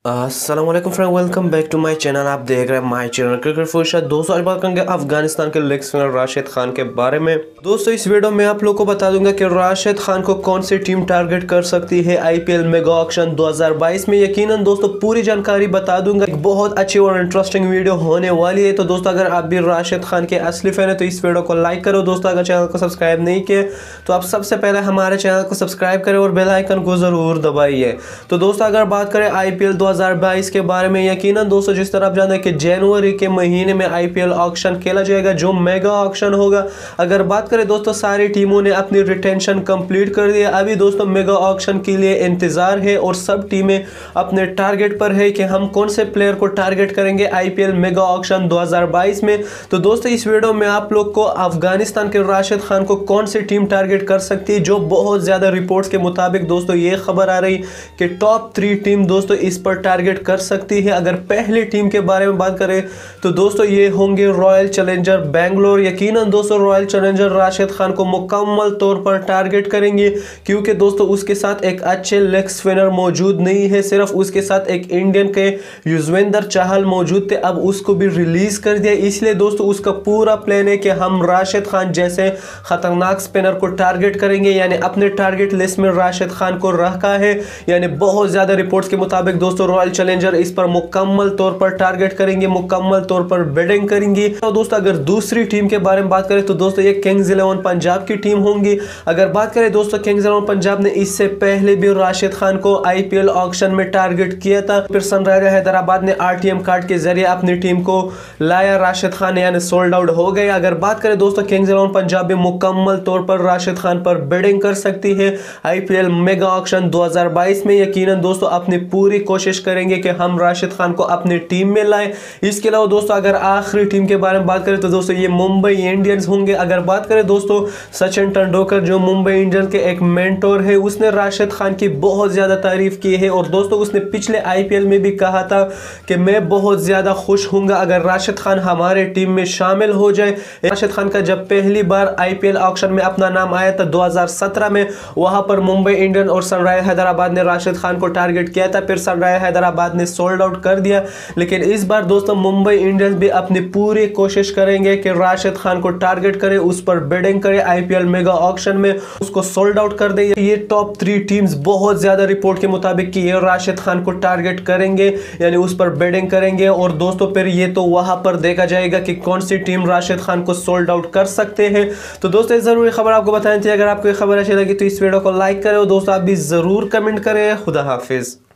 अस्सलामुअलैकुम friend, welcome back to my channel. आप देख रहे हैं माय चैनल क्रिकेट फुर्सत। दोस्तों आज बात करेंगे अफगानिस्तान के लेग स्पिनर राशिद खान के बारे में। दोस्तों इस वीडियो में आप लोग को बता दूंगा कि राशिद खान को कौन सी टीम टारगेट कर सकती है आईपीएल मेगा ऑक्शन 2022 में। यकीनन दोस्तों पूरी जानकारी बता दूंगा। एक बहुत अच्छी और इंटरेस्टिंग वीडियो होने वाली है। तो दोस्तों अगर आप भी राशिद खान के असली फैन है तो इस वीडियो को लाइक करो। दोस्तों अगर चैनल को सब्सक्राइब नहीं किए तो आप सबसे पहले हमारे चैनल को सब्सक्राइब करें और बेल आइकन को जरूर दबाइए। तो दोस्तों अगर बात करें आईपीएल 2022 के बारे में, यकीनन दोस्तों जिस तरह आप जानते हैं कि जनवरी के महीने में आईपीएल ऑक्शन खेला जाएगा जो मेगा ऑक्शन होगा। अगर बात करें दोस्तों सारी टीमों ने अपनी रिटेंशन कंप्लीट कर दिया। अभी दोस्तों मेगा ऑक्शन के लिए इंतजार है और सब टीमें अपने टारगेट पर है कि हम कौन से प्लेयर को टारगेट करेंगे आईपीएल मेगा ऑक्शन 2022 में। तो दोस्तों इस वीडियो में आप लोग को अफगानिस्तान के राशिद खान को कौन सी टीम टारगेट कर सकती है, जो बहुत ज्यादा रिपोर्ट्स के मुताबिक दोस्तों ये खबर आ रही कि टॉप 3 टीम दोस्तों इस पर टारगेट कर सकती है। अगर पहली टीम के बारे में बात करें तो दोस्तों ये होंगे रॉयल चैलेंजर बेंगलोर। यकीनन दोस्तों रॉयल चैलेंजर राशिद खान को मुकम्मल तौर पर टारगेट करेंगे, क्योंकि दोस्तों उसके साथ एक अच्छे लेग स्पिनर मौजूद नहीं है। सिर्फ उसके साथ एक इंडियन के युजवेंद्र चहल मौजूद थे, अब उसको भी रिलीज कर दिया। इसलिए दोस्तों उसका पूरा प्लान है कि हम राशिद खान जैसे खतरनाक स्पिनर को टारगेट करेंगे, यानी अपने टारगेट लिस्ट में राशिद खान को रखा है। यानी बहुत ज्यादा रिपोर्ट्स के मुताबिक दोस्तों रॉयल चैलेंजर इस पर मुकम्मल तौर पर टारगेट करेंगे, मुकम्मल तौर पर बिडिंग करेंगे। तो दोस्तों अगर दूसरी टीम के बारे में बात करें तो दोस्तों ये किंग्स 11 पंजाब की टीम होंगी। अगर बात करें दोस्तों किंग्स 11 पंजाब ने इससे पहले भी राशिद खान को आईपीएल ऑक्शन में टारगेट किया था, फिर सनराइजर हैदराबाद ने आरटीएम कार्ड के जरिए अपनी टीम को लाया। राशिद खान यानी सोल्ड आउट हो गए। अगर बात करें दोस्तों किंग्स 11 पंजाब भी मुकम्मल तौर पर राशिद खान पर बिडिंग कर सकती है आईपीएल मेगा ऑक्शन 2022 में। यकीनन दोस्तों अपनी पूरी कोशिश करेंगे कि हम राशिद खान को अपनी टीम में लाएं। इसके अलावा दोस्तों अगर आखिरी टीम के बारे में बात करें तो दोस्तों ये मुंबई इंडियंस होंगे। अगर बात करें दोस्तों सचिन तेंदुलकर जो मुंबई इंडियंस के एक मेंटोर है, उसने राशिद खान की बहुत ज्यादा तारीफ की है और दोस्तों उसने पिछले आईपीएल में भी कहा था कि मैं बहुत ज्यादा खुश हूंगा अगर राशिद खान हमारे टीम में शामिल हो जाए। राशिद खान का जब पहली बार आईपीएल ऑक्शन में अपना नाम आया था 2017 में, वहां पर मुंबई इंडियंस और सनराइजर हैदराबाद ने राशिद खान को टारगेट किया था, फिर सनराइजर हैदराबाद ने सोल्ड आउट कर दिया। लेकिन इस बार दोस्तों मुंबई इंडियंस भी अपनी पूरी कोशिश करेंगे कि राशिद खान को टारगेट करे, उस पर बिडिंग करे आईपीएल मेगा ऑक्शन में, उसको सोल्ड आउट कर दे। ये टॉप 3 टीम्स बहुत ज्यादा रिपोर्ट के मुताबिक कि ये राशिद खान को टारगेट करेंगे, यानी उस पर बिडिंग करेंगे। और दोस्तों फिर ये तो वहां पर देखा जाएगा कि कौन सी टीम राशिद खान को सोल्ड आउट कर सकते हैं। तो दोस्तों जरूरी खबर आपको बतानी थी। अगर आपको ये खबर अच्छी लगी तो इस वीडियो को लाइक करें और दोस्तों आप भी जरूर कमेंट करें। खुदा हाफिज।